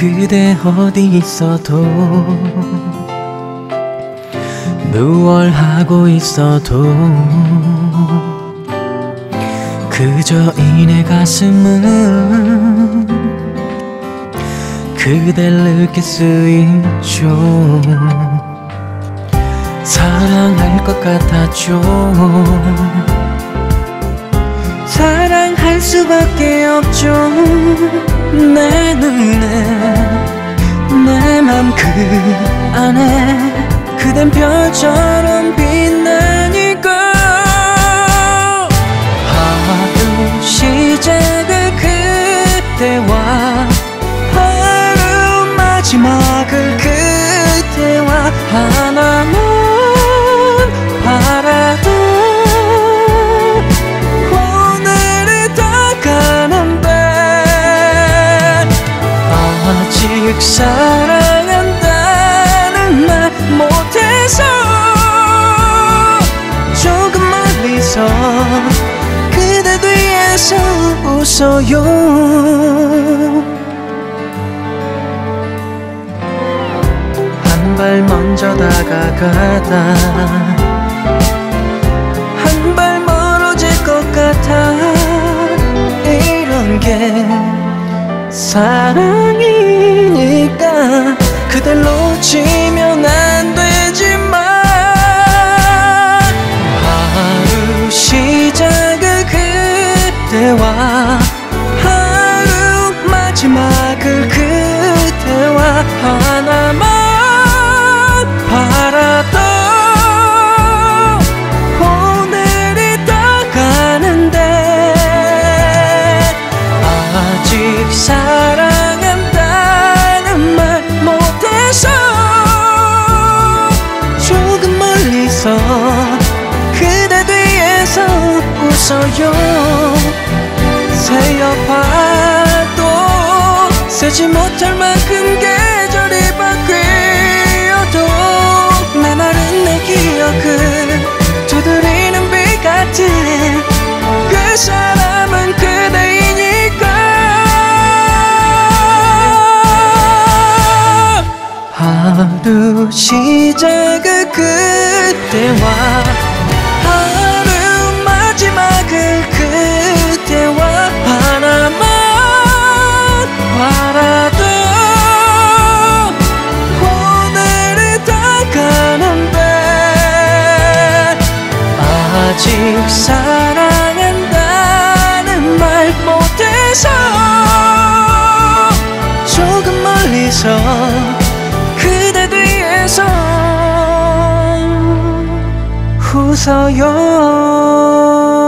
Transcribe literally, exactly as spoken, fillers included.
그대 어디 있어도 무얼 하고 있어도 그저 이 내 가슴은 그댈 느낄 수 있죠. 사랑할 것 같았죠. 사랑할 수밖에 없죠. 내 눈에 내 맘 그 안에 그댄 별처럼 빛나니까. 하루 시작을 그때와 하루 마지막을 그때와 하나만 바라도 오늘이 다 가는데 아직 사랑한다는 말 못해서 조금 멀리서 그대 뒤에서 웃어요. 한 발 먼저 다가가다 한 발 멀어질 것 같아. 이런 게 사랑이니까 그댈 놓치면 안 되지만 하루 시작을 그때와 하루 마지막을 그때와 하나만 바라도 오늘이 다 가는데 아직 사랑한다는 말 못해서 조금 멀리서 그대 뒤에서 웃어요. 새어봐도 세지 못할 만큼 계절이 바뀌어도 메마른 내 기억을 두드리는 빛 같은 그 사람은 그대이니까. 하루 시작을 그때와 하루 마지막을 그때와 하나만 바라도 오늘이 다 가는데 아직 사랑한다는 말 못해서 조금 멀리서 그대 뒤에서 웃어요.